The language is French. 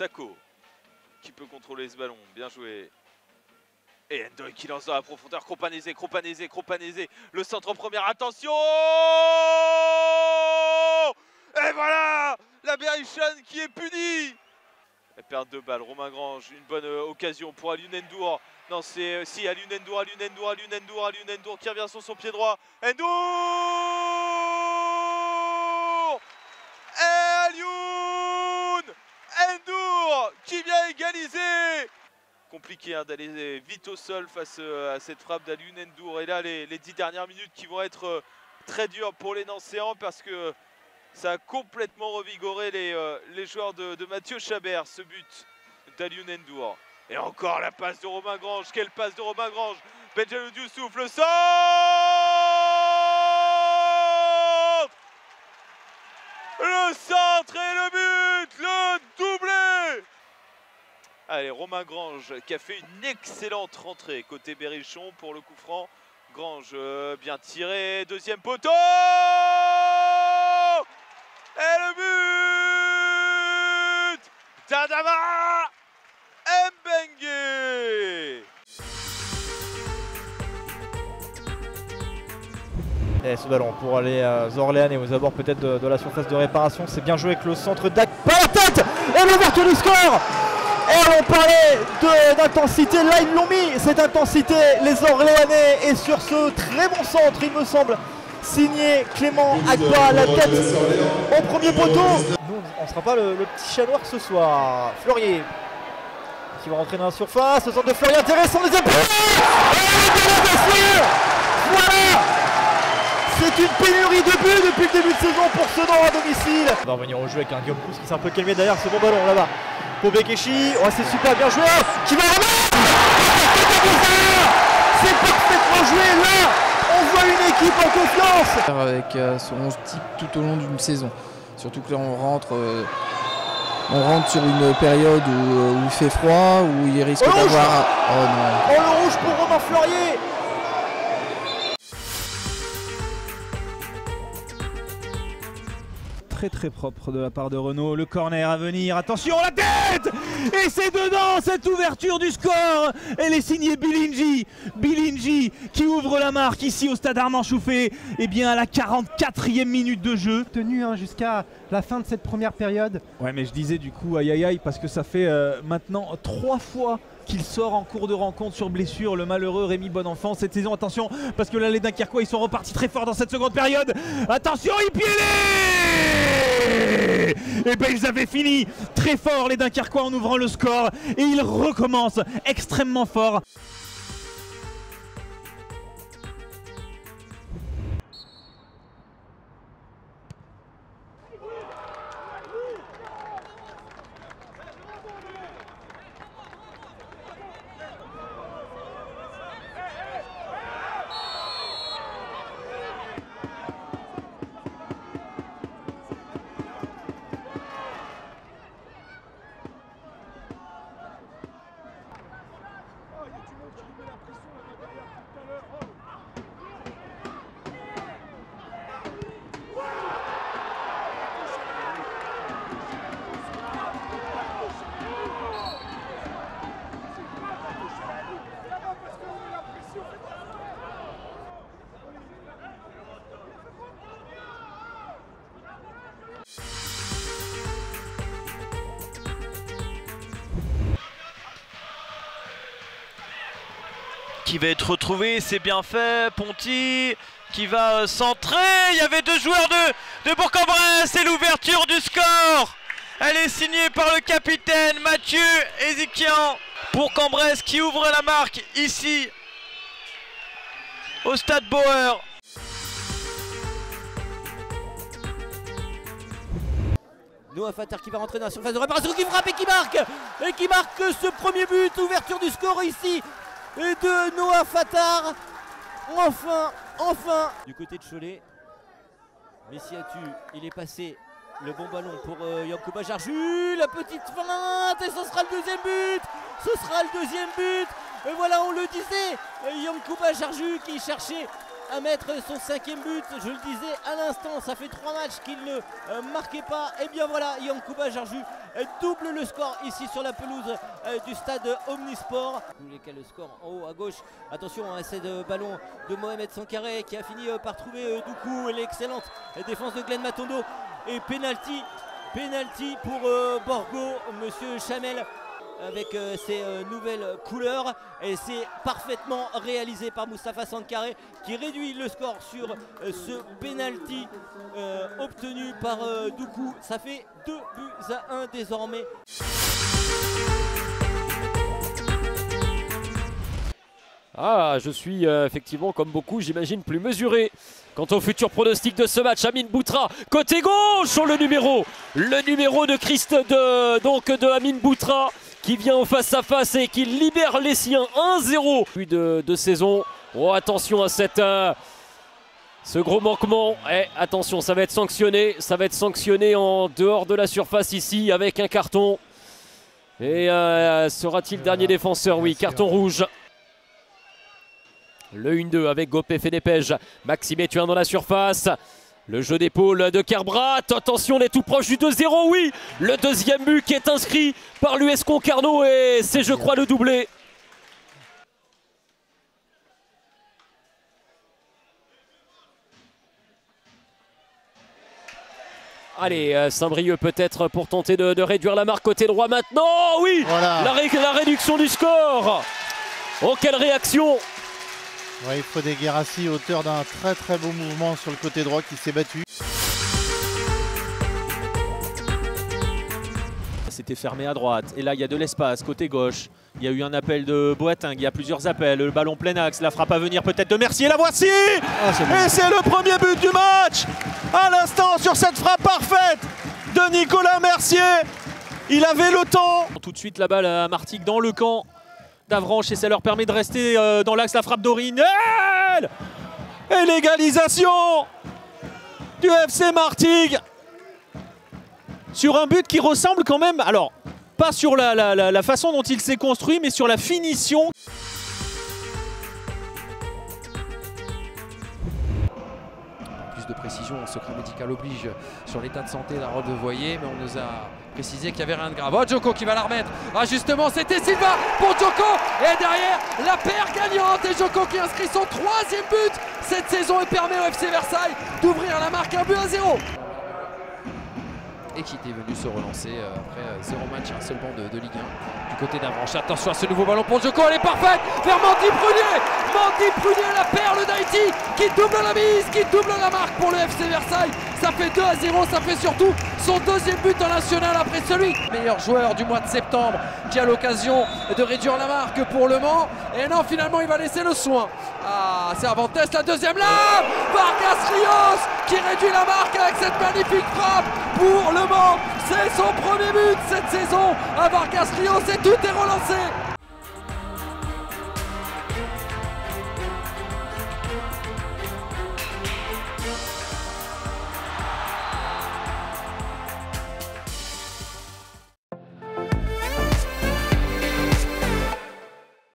Sako qui peut contrôler ce ballon, bien joué. Et Ndoye qui lance dans la profondeur, Kropanézé, le centre en première, attention! Et voilà! La Berrichonne qui est punie! Elle perd 2 balles, Romain Grange, une bonne occasion pour Aliou Ndour. Non, c'est si Aliou Ndour qui revient sur son pied droit. Ndour! Et Aliou Ndour qui vient égaliser! Compliqué hein, d'aller vite au sol face à cette frappe d'Aliou Ndour. Et là, les 10 dernières minutes qui vont être très dures pour les Nancéens parce que ça a complètement revigoré les joueurs de Mathieu Chabert, ce but d'Aliou Ndour. Et encore la passe de Romain Grange. Quelle passe de Romain Grange! Benjamin Diouf, le centre! Le centre et le but! Le doublé! Allez, Romain Grange qui a fait une excellente rentrée côté Berrichon pour le coup franc. Grange bien tiré, deuxième poteau! Et le but d'Adama Mbengue! Et ce ballon pour les Orléanais aux abords peut-être de la surface de réparation. C'est bien joué avec le centre d'Ak. Pas la tête! Et l'ouverture du score! Et on parlait d'intensité, là ils l'ont mis, cette intensité, les Orléanais. Et sur ce très bon centre, il me semble, signé Clément Agba, la tête au premier poteau. Nous, on ne sera pas le petit chat noir ce soir. Fleurier qui va rentrer dans la surface, le centre de Fleurier intéressant, deuxième but. Voilà! C'est une pénurie de buts depuis le début de saison pour Sedan à domicile. On va revenir au jeu avec un Guillaume Pousse qui s'est un peu calmé derrière ce bon ballon là-bas. Pour Bekeshi, oh, c'est super bien joué, qui va remettre. C'est parfaitement joué là. On voit une équipe en confiance. Avec son 11 type tout au long d'une saison. Surtout que là on rentre sur une période où il fait froid, où il risque d'avoir... Oh non. Oh le rouge pour Romain Fleurier. Très propre de la part de Renaud, le corner à venir, attention la tête! Et c'est dedans cette ouverture du score! Elle est signée Bilinji qui ouvre la marque ici au stade Armand Chouffé, et bien à la 44e minute de jeu. Tenu hein, jusqu'à la fin de cette première période. Ouais mais je disais du coup aïe aïe aïe parce que ça fait maintenant 3 fois qu'il sort en cours de rencontre sur blessure, le malheureux Rémi Bonenfant cette saison. Attention parce que là les Dunkerquois ils sont repartis très fort dans cette seconde période. Attention, il piélé! Et ben ils avaient fini très fort les Dunkerquois en ouvrant le score et ils recommencent extrêmement fort. Qui va être retrouvé, c'est bien fait, Ponty qui va centrer, il y avait 2 joueurs de Bourg-en-Bresse et l'ouverture du score, elle est signée par le capitaine Mathieu Ezikian. Bourg-en-Bresse qui ouvre la marque ici au stade Bauer. Noah Fattar qui va rentrer dans la surface de réparation, qui frappe et qui marque ce premier but, ouverture du score ici et de Noah Fattar. Enfin du côté de Cholet, Messiatu, il est passé, le bon ballon pour Yankouba Jarju, la petite feinte et ce sera le deuxième but, et voilà, on le disait, Yankouba Jarju qui cherchait à mettre son 5e but, je le disais à l'instant, ça fait 3 matchs qu'il ne marquait pas, et bien voilà, Yankouba Jarju double le score ici sur la pelouse du stade Omnisport. Le score en haut à gauche. Attention à cette ballon de Mohamed Sankaré qui a fini par trouver Doukou. L'excellente défense de Glenn Matondo. Et penalty pour Borgo, monsieur Chamel, avec ses nouvelles couleurs, et c'est parfaitement réalisé par Moustapha Sankaré qui réduit le score sur ce penalty obtenu par Doukou. Ça fait 2-1 désormais. Ah, je suis effectivement, comme beaucoup, j'imagine, plus mesuré quant au futur pronostic de ce match. Amine Boutra, côté gauche, sur le numéro de Amine Boutra, qui vient au face-à-face et qui libère les siens. 1-0 de saison. Oh, attention à ce gros manquement. Attention, ça va être sanctionné en dehors de la surface ici avec un carton. Et sera-t-il dernier défenseur? Oui, carton rouge. Le 1-2 avec Gopé Fédépège. Maxime Etuin dans la surface. Le jeu d'épaule de Kerbrat. Attention, on est tout proche du 2-0. Oui, le deuxième but qui est inscrit par l'US Concarneau. Et c'est, je crois, le doublé. Allez, Saint-Brieuc peut-être pour tenter de réduire la marque côté droit maintenant. Oui, voilà. La réduction du score. Oh, quelle réaction! Ouais, il faut des Guérassi, auteur d'un très beau mouvement sur le côté droit qui s'est battu. C'était fermé à droite et là il y a de l'espace côté gauche. Il y a eu un appel de Boateng, il y a plusieurs appels, le ballon plein axe, la frappe à venir peut-être de Mercier, la voici! Et c'est le premier but du match à l'instant sur cette frappe parfaite de Nicolas Mercier. Il avait le temps. Tout de suite la balle à Martigues dans le camp d'Avranches et ça leur permet de rester dans l'axe. La frappe d'Aurine et l'égalisation du FC Martigues sur un but qui ressemble quand même, alors pas sur la façon dont il s'est construit, mais sur la finition. Plus de précision, secret médical oblige sur l'état de santé d'Harold Voyer, mais on nous a précisé qu'il n'y avait rien de grave. Oh, Djoko qui va la remettre. Ah, justement, c'était Silva pour Djoko. Et derrière, la paire gagnante. Et Djoko qui inscrit son 3e but cette saison et permet au FC Versailles d'ouvrir la marque, 1-0. Et qui était venu se relancer après 0 match, un seul banc de Ligue 1 du côté d'Avranches. Attention à ce nouveau ballon pour Djoko, elle est parfaite vers Mandy Prunier. Mandy Prunier, la perle d'Haïti, qui double la mise, qui double la marque pour le FC Versailles. Ça fait 2-0, ça fait surtout son 2e but en national après celui meilleur joueur du mois de septembre qui a l'occasion de réduire la marque pour Le Mans. Et non, finalement il va laisser le soin. Ah, Cervantes, la deuxième là, Vargas Rios qui réduit la marque avec cette magnifique frappe pour Le Mans. C'est son premier but cette saison à Vargas Rios et tout est relancé.